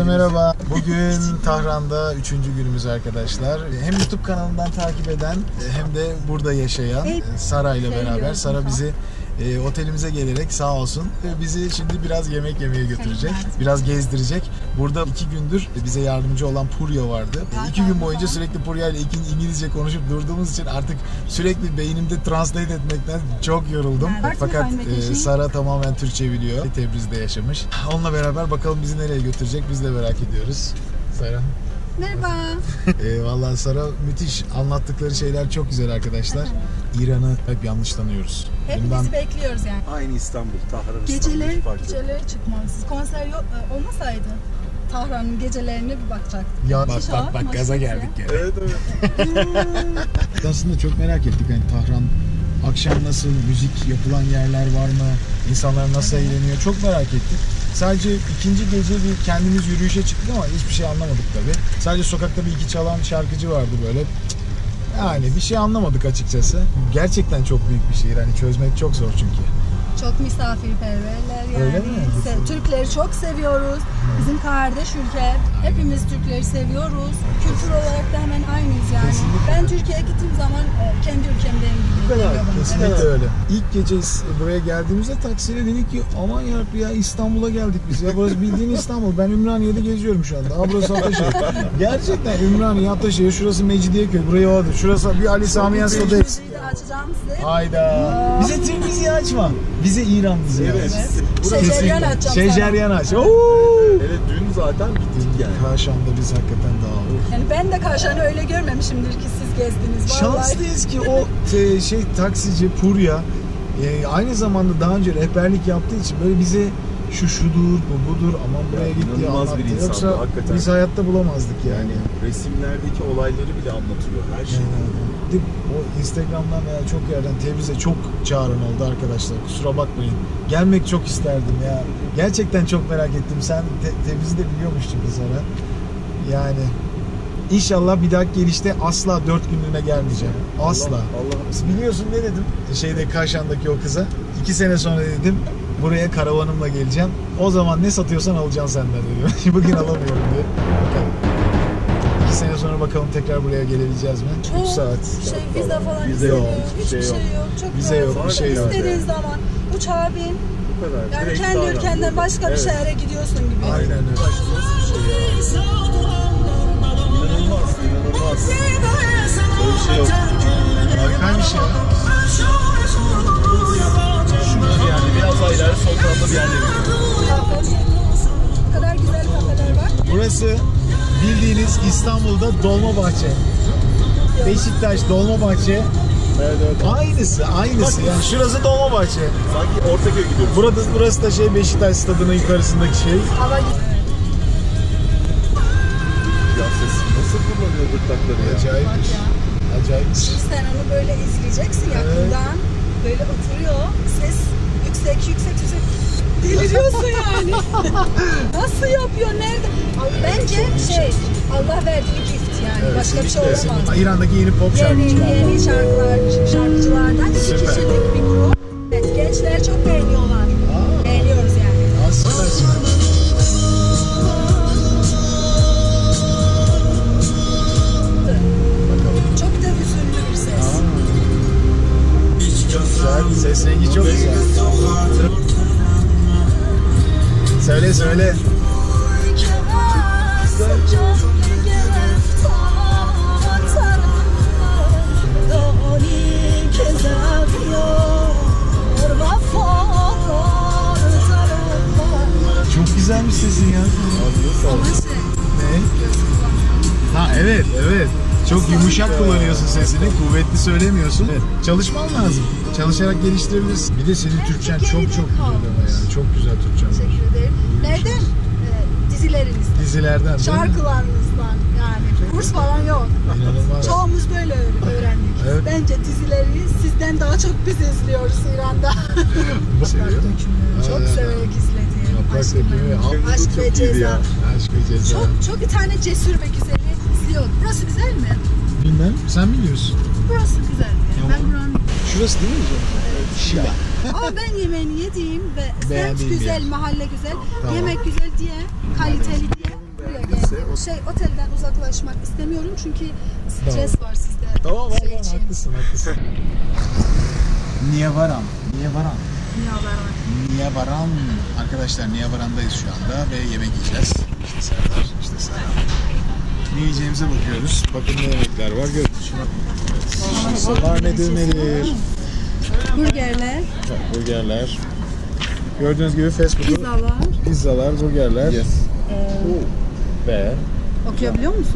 Herkese merhaba. Bugün Tahran'da 3. günümüz arkadaşlar. Hem YouTube kanalından takip eden hem de burada yaşayan Sara ile beraber. Sara bizi otelimize gelerek sağ olsun bizi şimdi biraz yemek yemeye götürecek. Biraz gezdirecek. Burada 2 gündür bize yardımcı olan Purya vardı. 2 gün boyunca sürekli Purya ile İngilizce konuşup durduğumuz için artık sürekli beynimde translate etmekten çok yoruldum. Fakat Sara tamamen Türkçe biliyor. Tebriz'de yaşamış. Onunla beraber bakalım bizi nereye götürecek, biz de merak ediyoruz. Sara. Merhaba. Vallahi Sara müthiş. Anlattıkları şeyler çok güzel arkadaşlar. İran'ı hep yanlış tanıyoruz. Hepimiz bekliyoruz yani. Aynı İstanbul, Tahran Geceleri çıkmalısınız. Konser yok olmasaydı Tahran'ın gecelerine bir bakacaktık. Ya bak gaza geldik ya. Evet. Aslında çok merak ettik hani Tahran akşam nasıl, müzik yapılan yerler var mı, insanlar nasıl eğleniyor çok merak ettik. Sadece ikinci gece bir kendimiz yürüyüşe çıktık ama hiçbir şey anlamadık tabii. Sadece sokakta bir iki çalan şarkıcı vardı böyle. Yani bir şey anlamadık açıkçası. Gerçekten çok büyük bir şehir. Hani çözmek çok zor çünkü. Çok misafirperverler yani. Öyle mi? Türkleri çok seviyoruz. Bizim kardeş ülke. Hepimiz Türkleri seviyoruz. Kültür olarak da hemen aynıyız yani. Kesinlikle. Ben Türkiye'ye gittiğim zaman kendi ülkemdeyim gibi geliyor bana. Kesinlikle Evet. öyle. İlk gece buraya geldiğimizde taksiyle dedik ki aman yarabbim ya İstanbul'a geldik biz. Ya burası bildiğin İstanbul. Ben Ümraniye'de geziyorum şu anda. Burası Ataşehir. Gerçekten Ümraniye, Ataşehir, şurası Mecidiyeköy. Buraya vardı. Şurası bir Ali Sami Yenso'da. Müziği de açacağım size. Hayda. Bize Türk müziği açma. Bize İran müziği aç. Evet. Şeceryan açacağım sana. Şeceryan aç. Oo. Evet, dün zaten bittik yani. Kaşan'da biz hakikaten dağıldık. Yani ben de Kaşan'ı öyle görmemişimdir ki siz gezdiniz. Vallahi. Şanslıyız ki o taksici Purya aynı zamanda daha önce rehberlik yaptığı için böyle bize şudur, bu budur, aman buraya git diye İnanılmaz anlattı. bir insandı, Yoksa hakikaten. biz hayatta bulamazdık yani. Yani resimlerdeki olayları bile anlatıyor her şey. O Instagram'dan veya çok yerden Tebriz'e çok çağıran oldu arkadaşlar. Kusura bakmayın. Gelmek çok isterdim ya. Gerçekten çok merak ettim. Sen Tebriz'i de biliyormuş çünkü Sara. Yani İnşallah bir dahaki gelişte asla 4 günlüğüne gelmeyeceğim. Asla. Allah. Biliyorsun ne dedim? Kaşan'daki o kıza. 2 sene sonra dedim buraya karavanımla geleceğim. O zaman ne satıyorsan alacaksın senden dedim. Bugün alamıyorum diye. Bakalım. 2 sene sonra bakalım tekrar buraya gelebileceğiz mi? 3 saat. Vize falan Vize yok, hiçbir şey yok. Çok Vize rahat. yok, bir şey yok. İstediğin zaman uçağa bin. Bu kadar. Yani Direkt kendi Tahran. ülkenden başka bir Evet. şehre gidiyorsun gibi. Aynen öyle. İnanılmaz. Böyle bir şey yok. Harika bir şey. Şurada yani biraz daha ileride sol tarafta bir yerde. Bu kadar güzel kafeler var. Burası bildiğiniz İstanbul'da Dolmabahçe. Beşiktaş Dolmabahçe. Evet. Aynısı. Yani şurası Dolmabahçe. Sanki Ortaköy gidiyoruz. Burası da Beşiktaş stadının yukarısındaki şey. Hava Ya ses nasıl kullanıyor gırtlakları ya? Acayip. bak ya. Acayip. Sen onu böyle izleyeceksin yakından. Böyle oturuyor. Ses yüksek. Deliriyorsun yani. Nasıl yapıyor? Nerede? Bence Allah verdiği gift yani. Evet, Başka bir şey kesinlikle. olamaz. İran'daki yeni pop şarkıcılar. Yeni şarkıcılardan 2 Süper. kişilik bir grup. Evet, gençler çok beğeniyorlar. Beğeniyoruz yani. Süpersin. Çok da hüzünlü bir ses. Güzel. Ses rengi çok güzel. Söyle. Çok güzelmiş sesin ya. Ne? Ha evet. Çok yumuşak kullanıyorsun sesini, kuvvetli söylemiyorsun. Evet. Çalışman lazım. Çalışarak geliştirebilirsin. Bir de senin Türkçen çok güzel ama yani. Çok güzel Türkçen var. Teşekkür ederim. Nereden? Dizilerinizden. Dizilerden değil mi? Şarkılarınızdan yani. Kurs falan yok. İnanılmaz. Çoğumuz böyle öğrendik. Evet. Bence dizileri sizden daha çok biz izliyoruz İran'da. Seviyordum. Çok severek izlediğim. Yaprak dökümü. Aşk ve Ceza. Aşk ve Ceza. Çok bir tane cesur ve güzeli izliyordum. Burası güzel mi? Bilmem. Sen biliyorsun. Burası güzel. Ben buranın... Şurası değil mi hocam? Şila. Ama ben yemeğini yediğim ve semt Beğendiğin bir güzel, yer. mahalle güzel, Tamam. yemek güzel diye, kaliteli diye neyse. Otelden uzaklaşmak istemiyorum çünkü stres var sizde. Tamam Şey için. haklısın. Niavaran. Arkadaşlar Niavaran'dayız şu anda ve yemek yiyeceğiz. İşte Serdar, işte Serhan. Ne yiyeceğimize bakıyoruz. Bakın ne yemekler var. Görün şuna. Masalar nedir? Burgerler. Gördüğünüz gibi fast food. Pizzalar, burgerler. Yes. Ve Okuyabiliyor musun?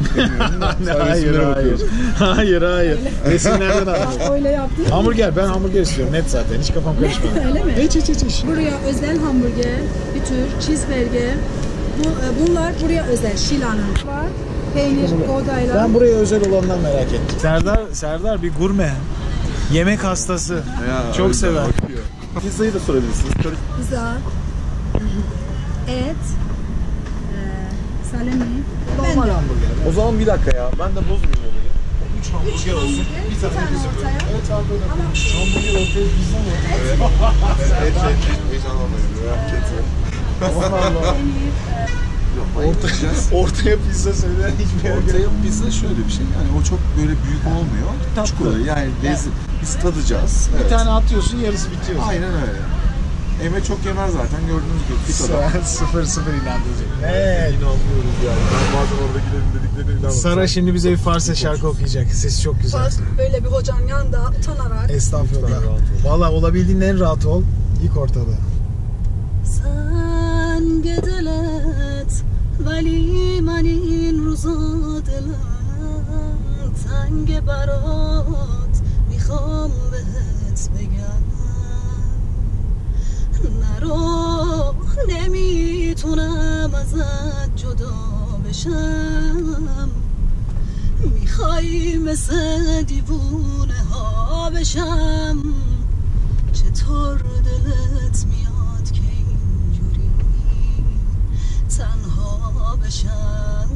Hayır. Resimlerden aldım. Öyle yaptın mı? Hamburger, ben hamburger istiyorum. Net zaten. Hiç kafam karışmadı. Öyle mi? Hiç. Buraya özel hamburger, bir tür cheeseburger. Bunlar buraya özel. Şila'nın var. Peynir, godayla. Ben buraya özel olandan merak ettim. Serdar bir gurme. Yemek hastası. ya, Çok sever. Bakıyor. Pizzayı da sorabilirsiniz. Pizza, et, salami. Normal hamburger. O zaman bir dakika ya. Ben de bozmayayım olayı. 3 hamburger olsun. Bir tane bizim. ortaya. Evet abi böyle. Hamburger ortaya pizza mı? Heyecanlanmayın. Merak etme. Ortaya pizza söyleyen hiçbir yer Ortaya pizza şöyle bir şey, yani o çok böyle büyük olmuyor. Küçük oluyor, yani biz tadacağız. Bir tane atıyorsun, yarısı bitiyor. Aynen öyle. Emre çok yemez zaten, gördüğünüz gibi bir kadar. 0-0 inandırıcı. Evet. İnanmıyoruz yani. Ben bazen oradakilerin dediklerine inanmıyorum. Sara şimdi bize bir Farsça şarkı okuyacak. Sesi çok güzel. Böyle bir hocanın yanında utanarak. Estağfurullah. Valla olabildiğin en rahat ol. İlk ortada. Sen gedelet veli manin ruza dilen tنگ برات میخوام بهت بگم نرو نمیتونم ازت جدا بشم میخوای مثل دیوونه ها بشم چطور دلت میاد که اینجوری تنها بشم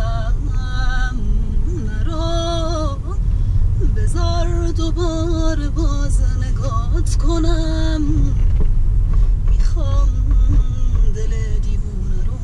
نرو بذار دوباره باز نگات کنم میخوام دل دیوونه رو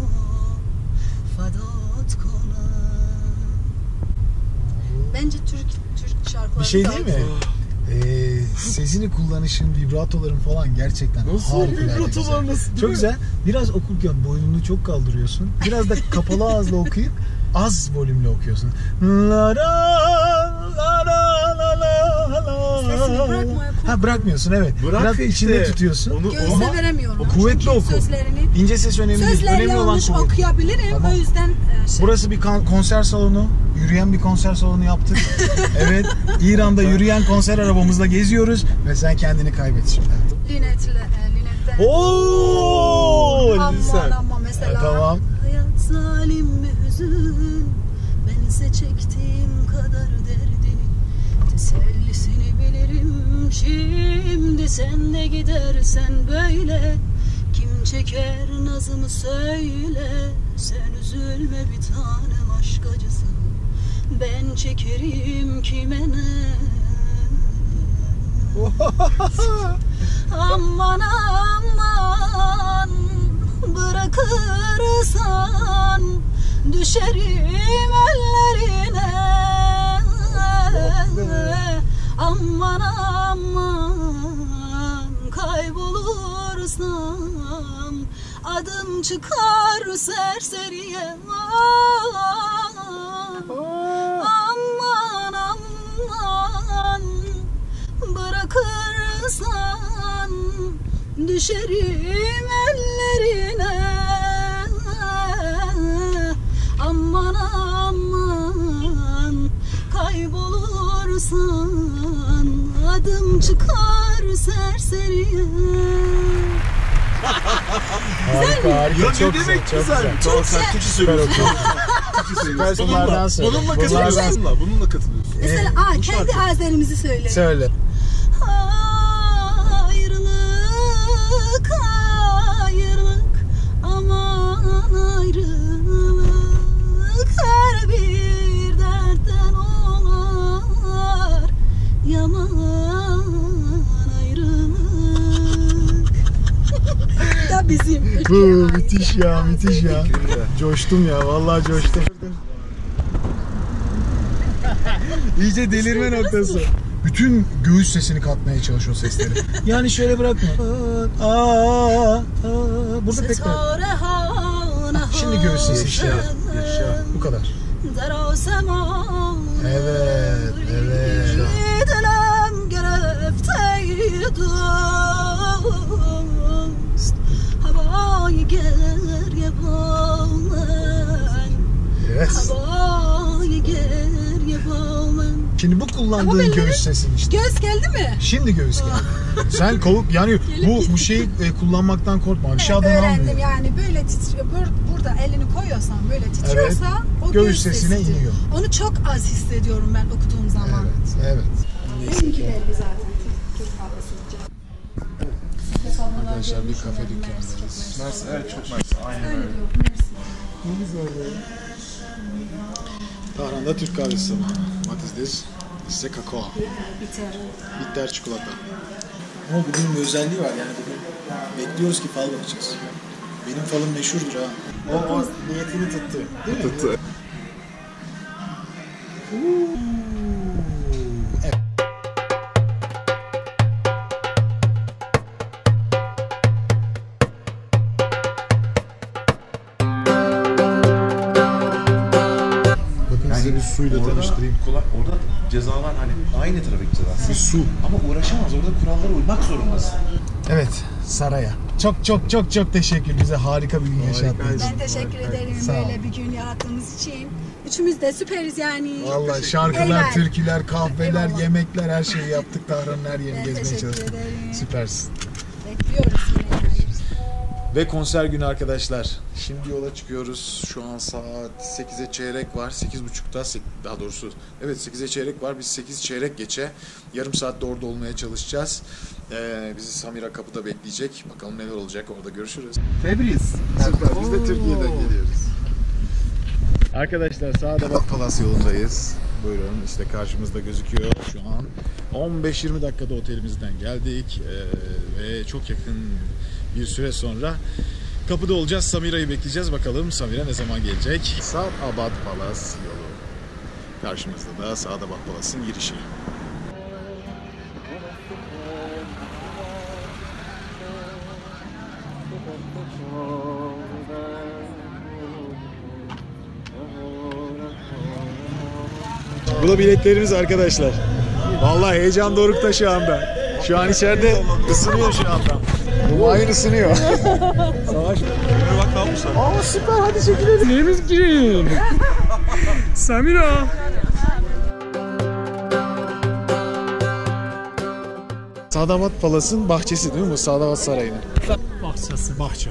فدات کنم. Bence Türk şarkıları Bir şey değil mi? Sesini kullanışın, vibratoların falan gerçekten harikulade güzel. Çok güzel. Biraz okurken boynunu çok kaldırıyorsun. Biraz da kapalı ağızla okuyup az volümle okuyorsun. La la la la la Sesini bırakmaya bırakmıyorsun evet. Biraz içinde tutuyorsun. Göğüse veremiyorum. Kuvvetli Çünkü oku. Sözlerini, İnce ses önemli değil. sözler Önemli olan yanlış kuvvet. okuyabilirim. Tamam. O yüzden Burası bir konser salonu. Yürüyen bir konser salonu yaptık. Evet. İran'da yürüyen konser arabamızla geziyoruz ve sen kendini kaybet şimdi. Linetten. Ooo! Ama mesela. Tamam. Hayat zalim bir hüzün. Bense çektiğim kadar derdini. Tesellisini bilirim. Şimdi sen de gidersen böyle. Kim çeker nazımı söyle. Sen üzülme bir tanem aşk acısı. Ben çekerim kime ne. Aman aman bırakırsan düşerim ellerine. Aman aman kaybolursam adım çıkar serseriye. Aman aman bırakırsan düşerim ellerine. Aman aman kaybolursan adım çıkar serseriye. Harika, çok güzel, çok güzel. Sen Türkçe söylüyorsun. Bunlardan söyle. Bununla katılıyorsun. Bununla katılıyorsun. Mesela kendi azerimizi söyle. Söyle. Ayrılık ayrılık aman ayrılık her bir dertten olar yaman ayrılık. Da bizim. Müthiş ya. Coştum ya, vallahi coştum. İyice delirme noktası. Bütün göğüs sesini katmaya çalışıyor sesleri. Yani şöyle bırakma. Burada tekrar. Şimdi göğüs sesi işte. Bu kadar. Evet, evet. Yes. Şimdi bu kullandığın göğüs sesin işte. Göğüs geldi mi? Şimdi göğüs geldi. Sen kovuk yani bu şeyi kullanmaktan korkma. Aşağıdan öğrendim almıyor. yani böyle titriyor. Burada elini koyuyorsan böyle titriyorsa o göğüs sesine sesidir. iniyor. Onu çok az hissediyorum ben okuduğum zaman. Evet, evet. Benimki belli zaten. Türk kahvesi. Arkadaşlar bir kafe dükkanındayız. Mersi, evet çok mersi. Aynen öyle. Ne güzel böyle. Tahran'da Türk kahvesi. What is this? Size kakao. Bitter çikolata. Ama bugün bir özelliği var yani bugün bekliyoruz ki fal bakacağız. Benim falım meşhurdur ha. O niyetini tuttu. Değil mi? Tuttu. Evet. Bakın size bir suyla tanıştırayım. Orada cezalar hani aynı trafik cezası. Bir su. Ama uğraşamaz. Orada kurallara uymak zorundasın. Evet, Saray'a. Çok teşekkür. Bize harika bir gün yaşattınız. Ben teşekkür ederim Sağ ol. böyle bir gün yarattığımız için. Üçümüz de süperiz yani. Vallahi şarkılar, Eyvallah. türküler, kahveler, Eyvallah. yemekler her şeyi yaptık. Tahran'ın her yerini Ben gezmeye teşekkür çalıştık. ederim. Süpersin. Bekliyoruz yine yani. Ve konser günü arkadaşlar. Şimdi yola çıkıyoruz. Şu an saat 8'e çeyrek var. 8.30'da daha doğrusu evet 8'e çeyrek var. Biz 8 çeyrek geçe yarım saatte orada olmaya çalışacağız. Bizi Samira kapıda bekleyecek. Bakalım neler olacak, orada görüşürüz. Tebriz. Süper. Biz de Türkiye'den geliyoruz. Arkadaşlar Saadat Palas yolundayız. Buyurun işte karşımızda gözüküyor şu an. 15-20 dakikada otelimizden geldik ve çok yakın bir süre sonra kapıda olacağız. Samira'yı bekleyeceğiz. Bakalım Samira ne zaman gelecek? Saadat Palas yolu. Karşımızda da Saadat Palas'ın girişi. Bu da biletlerimiz arkadaşlar. Vallahi heyecan dorukta şu anda. Şu an içeride ısınıyor şu anda. Bu mayın ısınıyor. Savaş. Bak ne yapmışlar? Aa süper, hadi çekilelim. Neyimiz girin? Samira. Saadat Palas'ın bahçesi değil mi bu? Saadat Sarayı'nın. Bahçesi. Bahçe.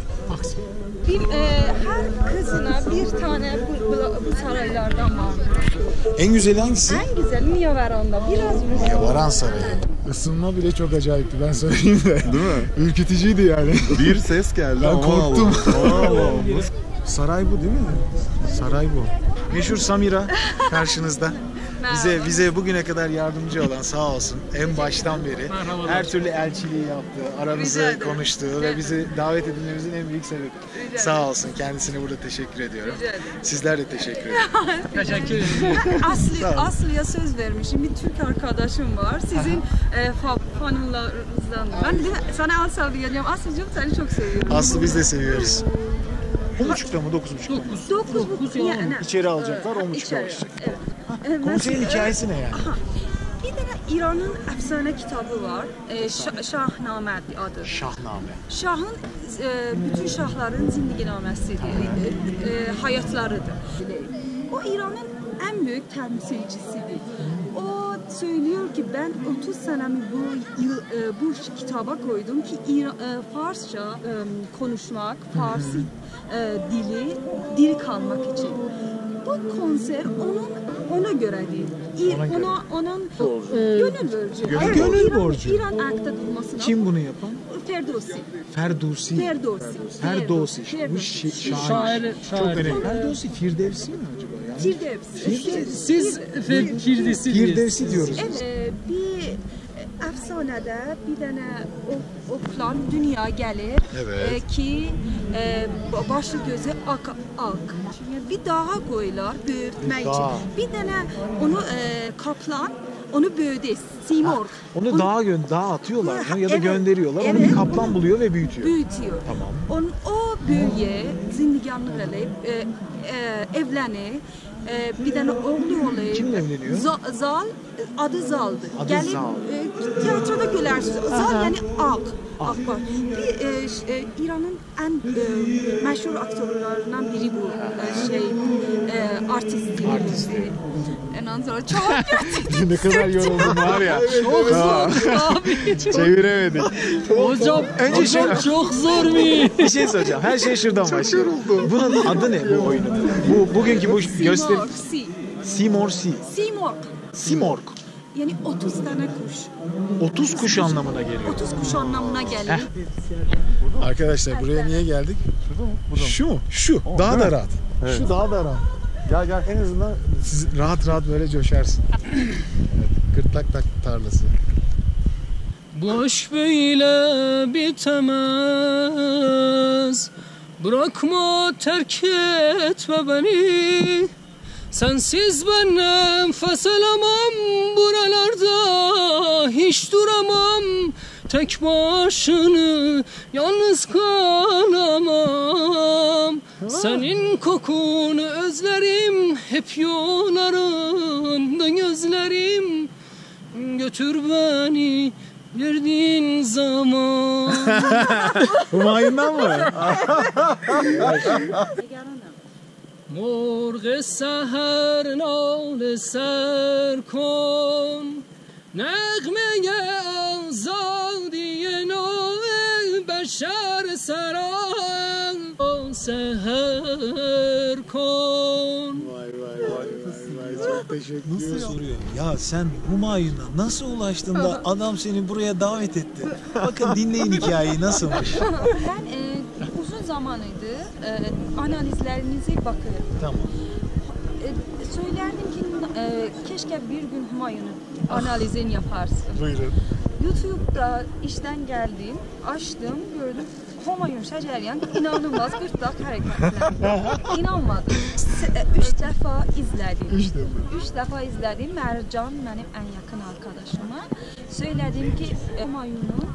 Her kızına bir tane bu saraylardan var. En güzeli hangisi? En güzeli Niyaveran'da. Biraz Yavaran Sarayı. Isınma bile çok acayipti, ben söyleyeyim de. Değil mi? Ürkütücüydü yani. Bir ses geldi. Ben aman korktum. Allah'ım. Saray bu değil mi? Saray bu. Meşhur Samira karşınızda. Bize bugüne kadar yardımcı olan sağ olsun en baştan beri her türlü elçiliği yaptı, aramızı konuştu ve bizi davet edilmemizin en büyük sebebi. Sağ olsun, kendisine burada teşekkür ediyorum. Sizler de teşekkür ederim. Teşekkür ederim. Aslı'ya söz vermişim. Bir Türk arkadaşım var. Sizin fanlarınızdan. Ben de sana Aslı diyeceğim. Aslı'cığım seni çok seviyorum. Aslı biz de seviyoruz. 10.30'da mı 9.30'da mı? 9 yani. İçeri alacaklar, 10.30'da İçeri, başlayacak. evet. Konserin hikayesi ne yani? Bir de İran'ın efsane kitabı var. Şahname adı. Şahname. Şahın bütün şahların zindiginaməsidir, hayatlarıdır. O İran'ın en büyük temsilcisidir. O söylüyor ki ben 30 senemi bu kitaba koydum ki Farsça konuşmak, Farsi dili kalmak için. Bu konser ona göre değil. Onun gönül borcu. Gönül borcu. İran ayakta durmasına. Kim bunu yapan? Ferdowsi. Ferdowsi. Ferdowsi. Bu şair. Çok önemli. Ferdowsi Firdevsi mi acaba? Yani? Firdevsi. Siz Firdevsi Firdevsi diyoruz. Evet, bir əfsanədə bir dənə oğlan dünyaya gəlir Evet. ki başı gözü ak. Bir dağa qoyurlar böyütmək üçün. Bir dənə onu kaplan onu böyüdü. Simorg. Onu dağa atıyorlar mı ya da Evet, gönderiyorlar. Onu bir evet. kaplan buluyor ve büyütüyor. Büyütüyor. Tamam. O böyüye zindiganlıq eləyib, evlənir. Bir dənə oğlu olur. Kimle evleniyor? Zal, adı Zal'dır. Adı Gəlib, Zal. Tiyatroda görərsiniz. Zal yəni ağ. Var. Bir İranın ən məşhur aktörlərindən biri bu artistdir. Ondan sonra çok kötü. Ne kadar yoruldum var ya. Çok zor abi. Çeviremedik. Hocam, hocam çok zor mu? Bir şey soracağım. Her şey şuradan başlıyor. Bunun adı ne bu oyunun? Bugünkü bu gösteri... Simorg. Simorg. Yani 30 tane kuş. 30 kuş anlamına geliyor. 30 kuş anlamına gelir. Arkadaşlar buraya niye geldik? Şu mu? Şu. Daha da rahat. Evet. Şu daha da rahat. Gel. En azından siz rahat rahat böyle coşarsın. Evet, gırtlak tarlası. Bu aşk böyle bitemez. Bırakma, terk etme beni. Sensiz ben nefes alamam. Buralarda hiç duramam. Tek başını yalnız kalamam. Senin kokunu özlerim. Hep yollarında gözlerim. Götür beni verdiğin zaman. Humayun'dan mı? مرغ سحر ناله سر کن نغمه آزادی نو بشر سران سحر کن. Vay çok teşekkür ederim. Nasıl soruyor? Ya sen Humayun'a nasıl ulaştın da adam seni buraya davet etti? Bakın dinleyin hikayeyi nasılmış. Ben uzun zamanıydı analizlerinize bakıyorum. Tamam. Söylerdim ki keşke bir gün Humayun'un analizini yaparsın. Buyurun. YouTube'da işten geldim, açtım, gördüm. Humayun Şəcəryan inanılmaz gırtlaq hərəkətlər. İnanmadım. 3 dəfə izlədim. 3 dəfə izlədim. Mərcan mənim ən yaxın arkadaşıma. Söylədim ki, Humayunun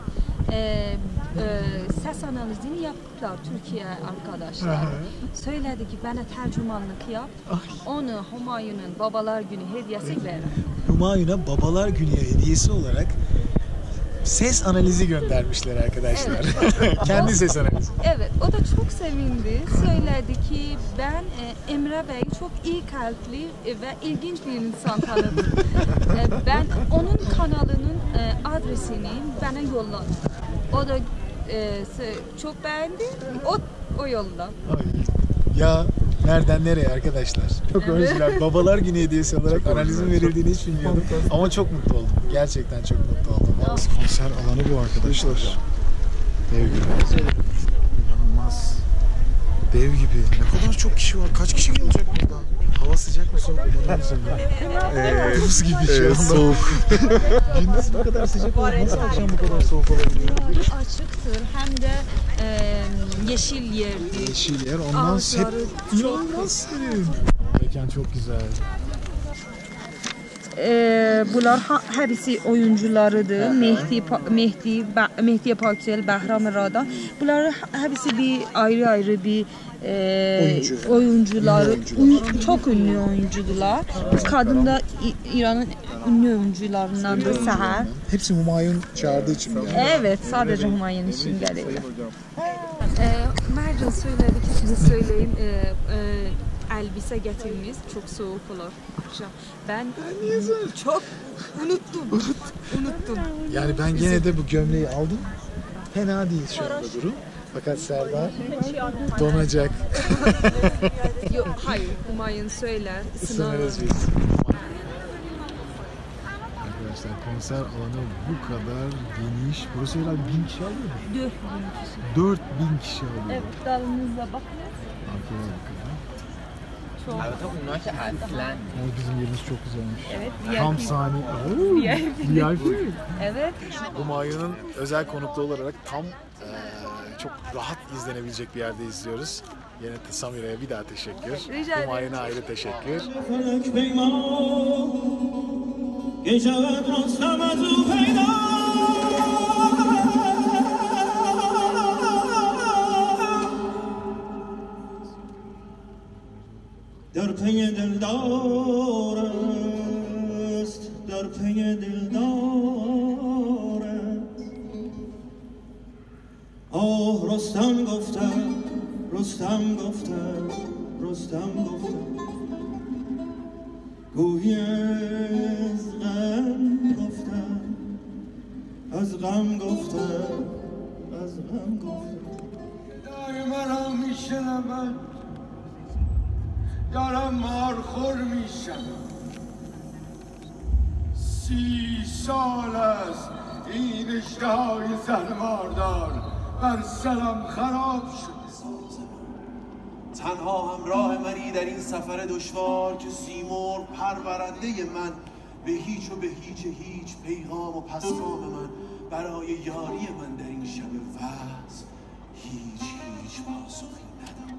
ses analizini yaptılar Türkiye arkadaşlar. Söyledi ki bana tercümanlık yap. Onu Humayun'un Babalar Günü hediyesi ver. Humayun'a Babalar Günü hediyesi olarak ses analizi göndermişler arkadaşlar. Evet. Kendi ses analizi. Evet, o da çok sevindi. Söyledi ki ben Emre Bey çok iyi kalpli ve ilginç bir insan tanıdım. Ben onun kanalının adresini bana yolladı. O da çok beğendi. O yolda. Ya nereden nereye arkadaşlar? Çok orijinal. Babalar Günü hediyesi olarak analizin verildiğini hiç bilmiyordum. Ama çok mutlu oldum. Gerçekten çok mutlu oldum. Konser alanı bu arkadaşlar. Dev gibi. İnanılmaz. Dev gibi. Ne kadar çok kişi var. Kaç kişi gelecek burada? Hava sıcak mı soğuk mu? Buz gibi şu anda. Soğuk. Gündüz bu kadar sıcak olur. Nasıl akşam bu kadar soğuk olabilir? Açıktır. Hem de yeşil yerdir. Yeşil yer. Ondan hep inanılmaz serin. Mekan çok güzel. Bunlar hepsi oyuncularıdır. Mehdi Pakisel, Behram Rada. Bunlar hepsi bir ayrı bir oyuncuları. Çok ünlü oyuncular. Kadın da İran'ın ünlü oyuncularındandır Seher. Hepsi Humayun çağırdığı için mi? Evet, sadece Humayun için gelirler. Mercan söyledi ki size söyleyeyim. Elbise getirmiş, çok soğuk olur akşam. Ben çok unuttum. Yani ben gene de bu gömleği aldım. Fena değil şu anda durum. Fakat Serdar donacak. Yok, hayır, Humayun söyler. Isınırız biz. Arkadaşlar konser alanı bu kadar geniş. Burası herhalde 1000 kişi alıyor mu? 4000 kişi. 4000 kişi alıyor. Evet, dalınıza bakın. Arkaya bakın. çok. البته اونا که اصلا Ama bizim yerimiz çok güzelmiş. Evet, Tam VIP. saniye. VIP. Evet. Humayun'un özel konuklu olarak tam çok rahat izlenebilecek bir yerde izliyoruz. Yine Samire'ye bir daha teşekkür. Rica ederim. Humayun'a ayrı teşekkür. در پی دلدار است در پی دلدار است آه رستم گفته رستم گفته رستم گفته گویی از غم گفته از غم گفته از غم گفته دای مرا میشنوم دارم مارخور میشم 30 سال است این اشتهای زنماردار بر سرم خراب شد تنها همراه منی در این سفر دشوار که سیمرغ پرورنده من به هیچ و به هیچ پیغام و پسگام من برای یاری من در این شب وصل هیچ پاسخی نداد.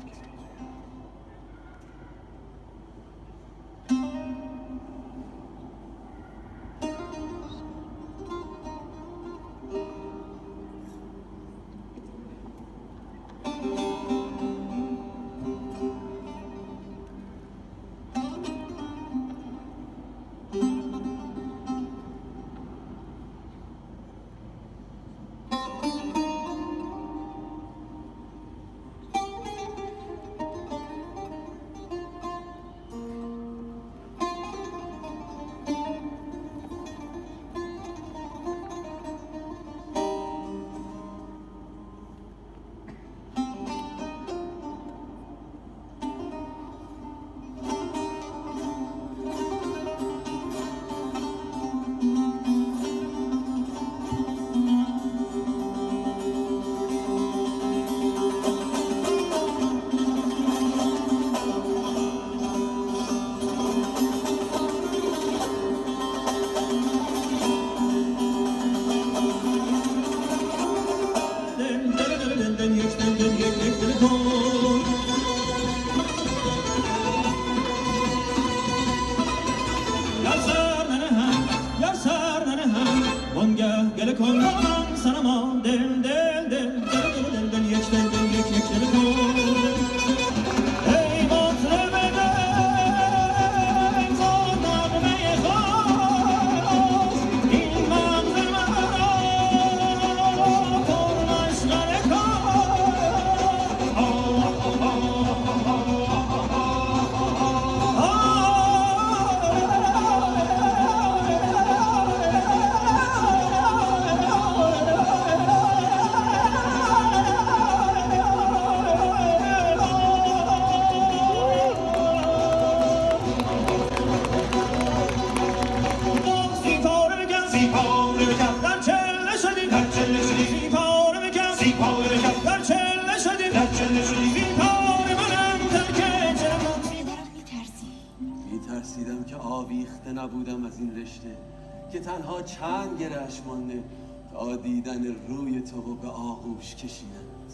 میترسیدم که آویخته نبودم از این رشته که تنها چند گرهش مانده تا دیدن روی تو و به آغوش کشیدنت.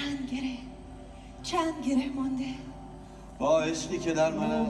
چند گره مانده با عشقی که در منم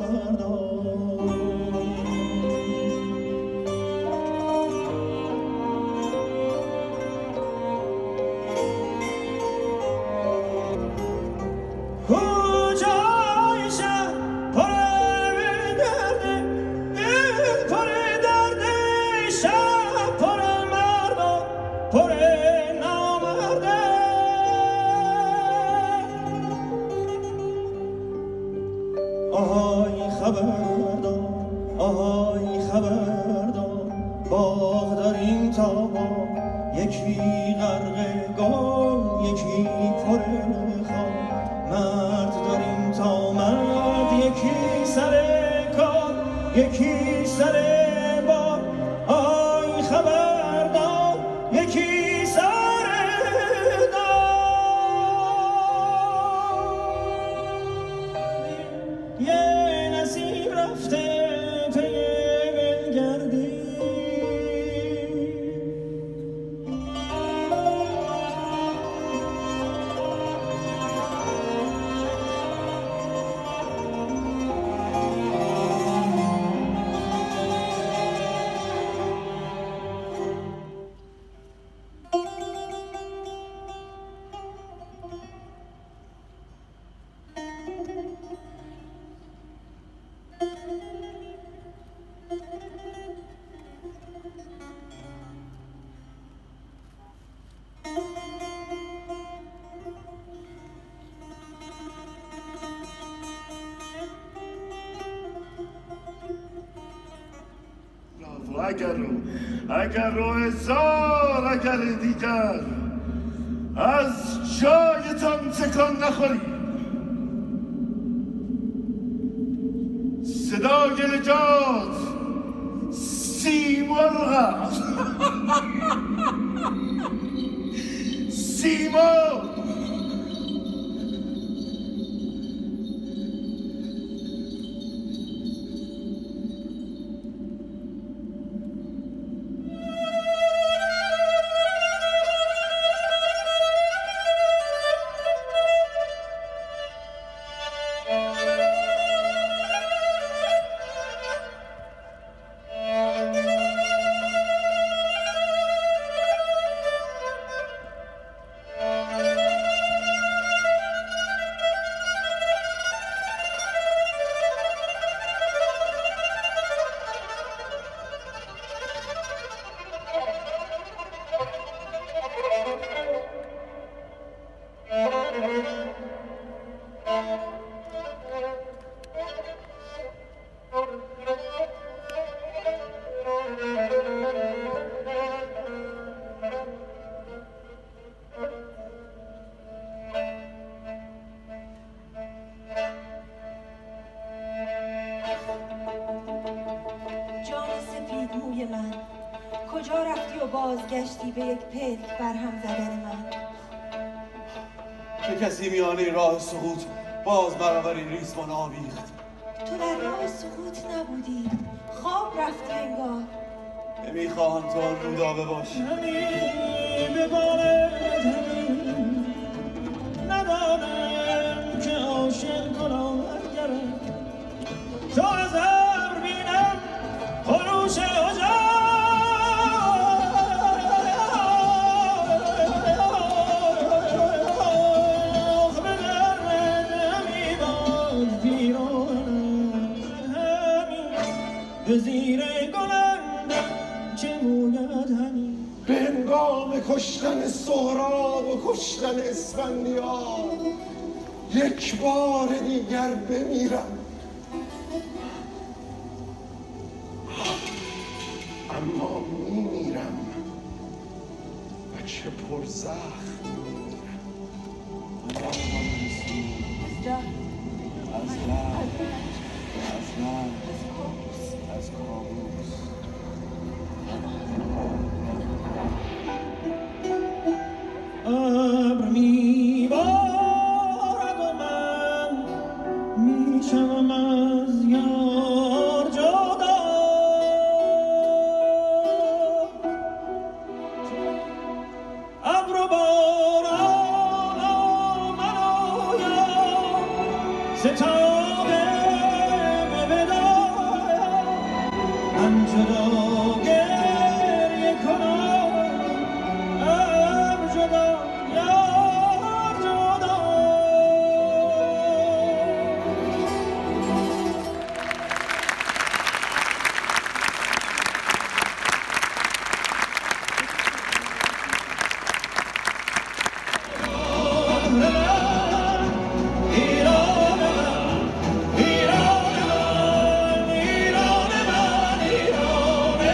یکی غرق گل یکی پر خام مرد داریم تا مرد یکی سر کار یکی سر بار آی خبردار یکی سر دار اگر رو هزار اگر دیگر از جایتان تکان نخورید. صدای نجات سیمرغ است. سیمرغ کجا رفتی و بازگشتی به یک پلک برهم زدن من؟ چه کسی میانه راه سقوط باز برابر این ریسمان آویخت؟ تو در راه سقوط نبودی، خواب رفتی انگار. نمیخواهم تو آن رودابه باشی. ندانم که عاشق کنم گرم تو از ابر بینم خروش اجاق به درد نمیداد پیرانم همین به زیر گلندم چه موید همین به هنگام کشتن سهراب و کشتن اسفندیار یک بار دیگر بمیرم، اما میمیرم و چه پرزخم میمیرم. از کابوس ابر میبارد و من میشم از یار جدا ابر و باران و من و یار ستاره به وداع من جدا گریه کنم ابر جدا یار جدا. ایران من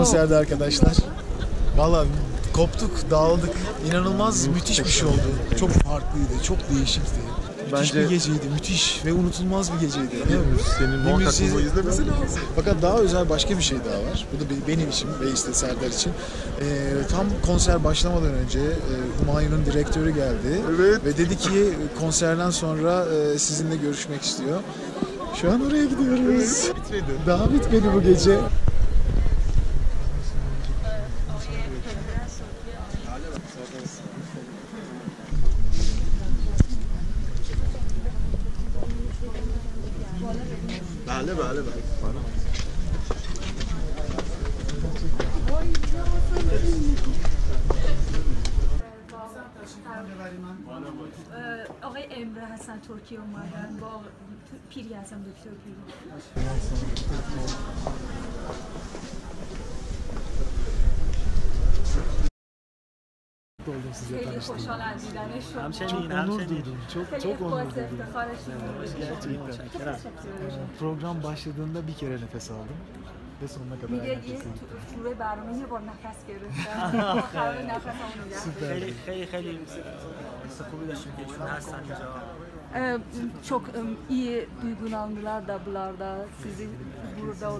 konserde arkadaşlar. Vallahi koptuk, dağıldık. İnanılmaz müthiş bir şey oldu. Çok farklıydı, çok değişikti. Müthiş bir geceydi, müthiş ve unutulmaz bir geceydi. Senin muhakkak bunu izlemesi lazım. Fakat daha özel başka bir şey daha var. Bu da benim için ve işte Serdar için. Tam konser başlamadan önce Humayun'un direktörü geldi. Evet. Ve dedi ki konserden sonra sizinle görüşmek istiyor. Şu an oraya gidiyoruz. Bitmedi. Daha bitmedi bu gece. بله آقای امره حسن ترکی اومدن با پیری هستم دکتر پیری. Oldum size tanıştığım. Çok onur duydum. Çok onur duydum. Gerçekten. Program başladığında bir kere nefes aldım ve sonuna kadar nefes aldım. توره برنامه یه بار نفس گرفتم آخر نفسمون Süper. خیلی خوبی داشتیم که چون هستن اینجا. Çok iyi duygulandılar da bunlarda sizi burada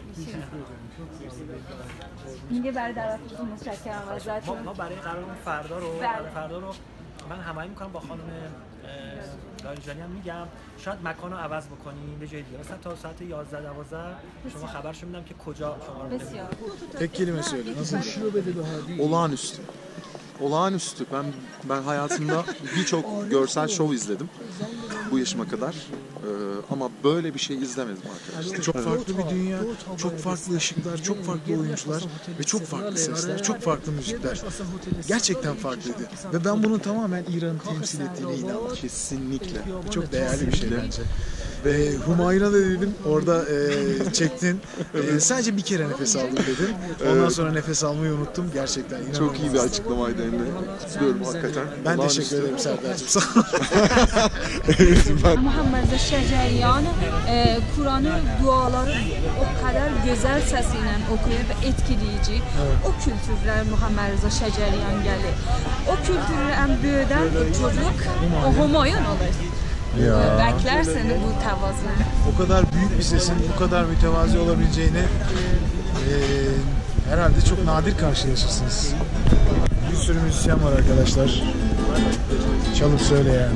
میگه برای دعوتتون متشکرم ازتون. ما برای قرارمون فردا رو من هماهنگ میکنم با خانم لاریجانی هم میگم شاید مکان رو عوض بکنیم به جای دیگه مثلا تا ساعت 11 12 شما خبرشو میدم که کجا شما رو بسیار Tek kelime söyle. Nasıl? Olağanüstü. Olağanüstü. Ben hayatımda birçok görsel şov izledim bu yaşıma kadar. Ama böyle bir şey izlemedim arkadaşlar. Çok farklı bir dünya, çok farklı ışıklar, çok farklı oyuncular ve çok farklı sesler, çok farklı müzikler. Gerçekten farklıydı. Ve ben bunun tamamen İran'ı temsil ettiğine inandım. Kesinlikle. Çok değerli bir şey bence. Ve Humayun'a da dedim, orada çektin. Sadece bir kere nefes aldım dedim. Ondan sonra nefes almayı unuttum. Gerçekten inanılmaz. Çok iyi bir açıklamaydı Emre. Kutluyorum hakikaten. Ben teşekkür ederim Serdar'cığım. Sağ ol. Muhammed Şəcəryan Kur'an'ı duaları o kadar güzel sesiyle okuyor ve etkileyici. O kültürler Muhammed Rıza Şəcəryan gelir. O kültürü en büyüden çocuk o Humayun olur. Bekler seni bu tavazını. O kadar büyük bir sesin bu kadar mütevazi olabileceğini herhalde çok nadir karşılaşırsınız. Bir sürü müzisyen var arkadaşlar. Çalıp söyleyen.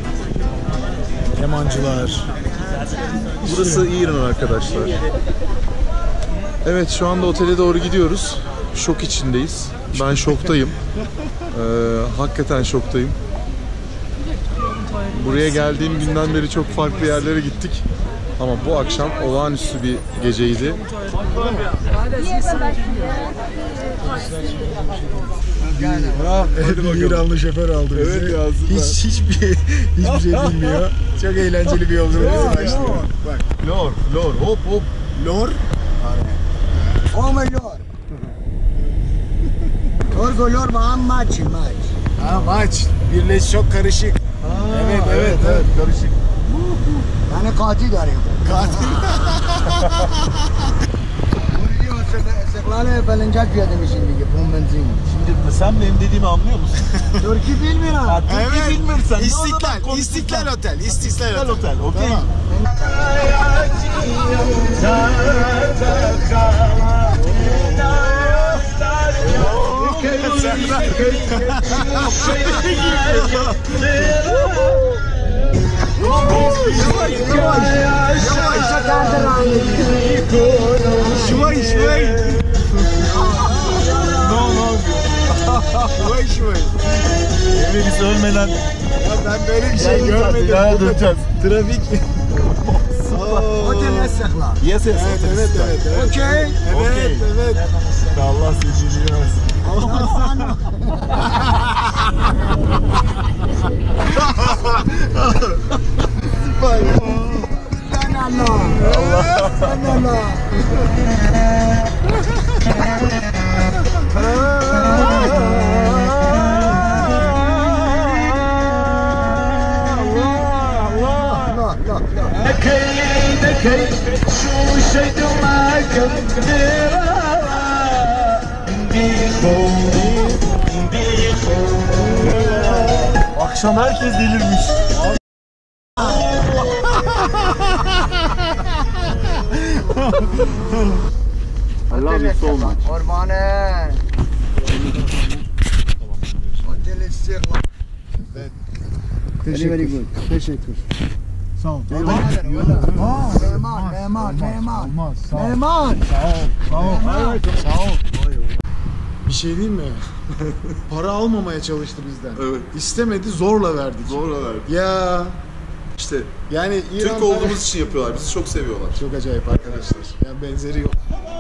Kemancılar. Burası İran arkadaşlar. Evet şu anda otele doğru gidiyoruz. Şok içindeyiz. Ben şoktayım. Hakikaten şoktayım. Buraya geldiğim günden beri çok farklı yerlere gittik. Ama bu akşam olağanüstü bir geceydi. Bir İranlı şoför aldı bizi. Evet, yazdım ben. Hiçbir şey bilmiyor. Çok eğlenceli bir yolculuğumuz başlıyor. Bak. Lor, hop. Lor. Lor. Lor maç. Ha maç. Birleş çok karışık. Evet. Karışık. Yani katil arıyor. Katil. İstiklal Belincak piyademi şimdi pum benzin. Şimdi sen benim dediğimi anlıyor musun? Türkiye bilmiyor ha. Türkiye bilmiyorsan İstiklal Otel. İstiklal Otel. Okey. Şvay. Şvay. Emre biz ölmeden. Ya ben böyle bir şey görmedim. Ya döneceğiz. Trafik. Otel Essekla. Yes. Evet. Okey. Evet. Allah seni iyiliğini versin. Akşam herkes delirmiş. I love you so much. Ormane. Otel istiklal. Very good. Teşekkür. Sağ ol. Mehman. Sağ ol. Mehman. Sağ ol. Sağ ol. Bir şey diyeyim mi? Para almamaya çalıştı bizden. Evet. İstemedi, zorla verdik. Zorla verdik. Ya İşte yani Türk olduğumuz için yapıyorlar. Bizi çok seviyorlar. çok acayip arkadaşlar. Yani benzeri yok.